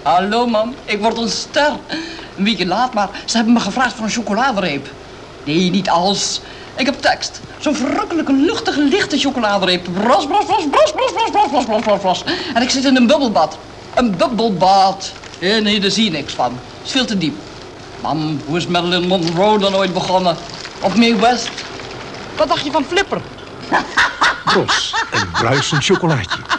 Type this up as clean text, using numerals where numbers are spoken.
Hallo, mam. Ik word een ster. Een weekje laat, maar ze hebben me gevraagd voor een chocoladereep. Nee, niet als. Ik heb tekst. Zo'n verrukkelijke, luchtige, lichte chocoladereep. Bros, bros, bros, bros, bros, bros, bros, bros, bros, bros, bros. En ik zit in een bubbelbad. Een bubbelbad. Nee, daar zie je niks van. Het is veel te diep. Mam, hoe is Marilyn Monroe dan ooit begonnen? Of Mae West? Wat dacht je van Flipper? Bros, een bruisend chocolaatje.